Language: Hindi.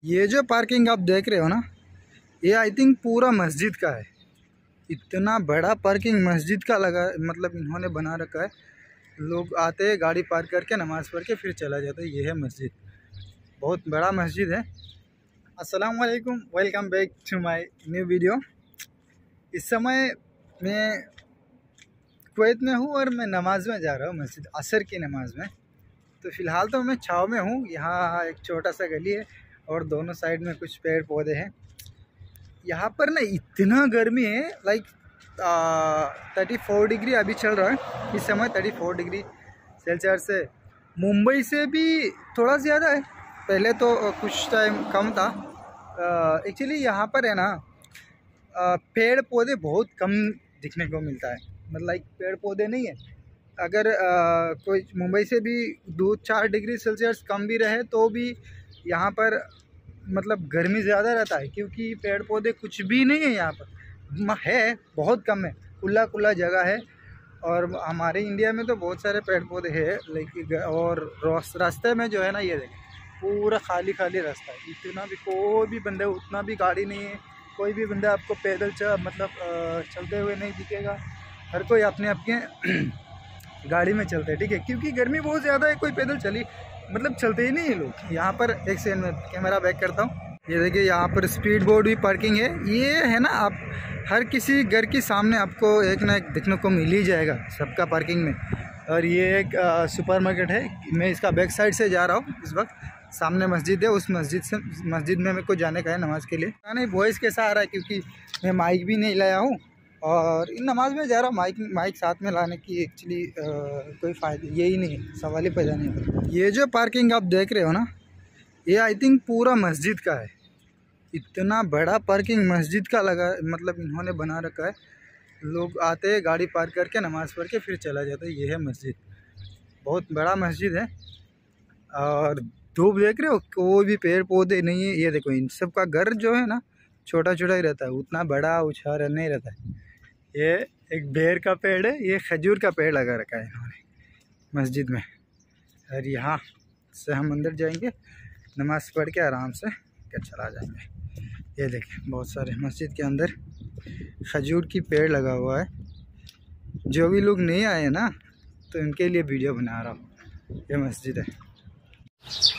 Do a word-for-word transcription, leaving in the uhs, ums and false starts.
ये जो पार्किंग आप देख रहे हो ना, ये आई थिंक पूरा मस्जिद का है। इतना बड़ा पार्किंग मस्जिद का लगा, मतलब इन्होंने बना रखा है। लोग आते हैं, गाड़ी पार्क करके नमाज़ पढ़ के फिर चला जाता है। ये है मस्जिद, बहुत बड़ा मस्जिद है। अस्सलाम वालेकुम, welcome back to my new video. इस समय मैं कुवैत में हूँ और मैं नमाज़ में जा रहा हूँ, मस्जिद असर की नमाज़ में। तो फ़िलहाल तो मैं छाँव में हूँ। यहाँ एक छोटा सा गली है और दोनों साइड में कुछ पेड़ पौधे हैं। यहाँ पर ना इतना गर्मी है, लाइक थर्टी फोर डिग्री अभी चल रहा है इस समय। थर्टी फोर डिग्री सेल्सियस से मुंबई से भी थोड़ा ज़्यादा है। पहले तो कुछ टाइम कम था। एक्चुअली यहाँ पर है ना, आ, पेड़ पौधे बहुत कम दिखने को मिलता है। मतलब लाइक पेड़ पौधे नहीं है। अगर आ, कोई मुंबई से भी दो चार डिग्री सेल्सियस कम भी रहे तो भी यहाँ पर मतलब गर्मी ज़्यादा रहता है, क्योंकि पेड़ पौधे कुछ भी नहीं है यहाँ पर। है, बहुत कम है, खुला खुला जगह है। और हमारे इंडिया में तो बहुत सारे पेड़ पौधे हैं, लेकिन और रास्ते में जो है ना, ये देखें पूरा खाली खाली रास्ता है। इतना भी कोई भी बंदे, उतना भी गाड़ी नहीं है। कोई भी बंदा आपको पैदल चल मतलब चलते हुए नहीं दिखेगा। हर कोई अपने अपने गाड़ी में चलते हैं, ठीक है, क्योंकि गर्मी बहुत ज़्यादा है। कोई पैदल चली मतलब चलते ही नहीं है लोग। यहाँ पर एक सेकंड में कैमरा बैक करता हूँ। ये देखिए, यहाँ पर स्पीड बोर्ड भी पार्किंग है। ये है ना, आप हर किसी घर के सामने आपको एक ना एक देखने को मिल ही जाएगा सबका पार्किंग में। और ये एक सुपर मार्केट है। मैं इसका बैक साइड से जा रहा हूँ इस वक्त। सामने मस्जिद है, उस मस्जिद से मस्जिद में मेरे को जाने का है नमाज़ के लिए। नहीं, वॉइस कैसा आ रहा है, क्योंकि मैं माइक भी नहीं लाया हूँ और इन नमाज में जा रहा हूँ। माइक माइक साथ में लाने की एक्चुअली कोई फ़ायदा यही नहीं है, सवाल ही पैदा नहीं होता। ये जो पार्किंग आप देख रहे हो ना, ये आई थिंक पूरा मस्जिद का है। इतना बड़ा पार्किंग मस्जिद का लगा, मतलब इन्होंने बना रखा है। लोग आते हैं, गाड़ी पार्क करके नमाज़ पढ़ के फिर चला जाता है। ये है मस्जिद, बहुत बड़ा मस्जिद है। और धूप देख रहे हो, कोई भी पेड़ पौधे नहीं है। ये देखो, इन सब का घर जो है ना छोटा छोटा ही रहता है, उतना बड़ा ऊंचा नहीं रहता है। ये एक बेर का पेड़ है, ये खजूर का पेड़ लगा रखा है इन्होंने मस्जिद में। और यहाँ से हम अंदर जाएंगे, नमाज़ पढ़ के आराम से घर चला जाएंगे। ये देखें, बहुत सारे मस्जिद के अंदर खजूर की पेड़ लगा हुआ है। जो भी लोग नहीं आए ना, तो उनके लिए वीडियो बना रहा हूँ। ये मस्जिद है।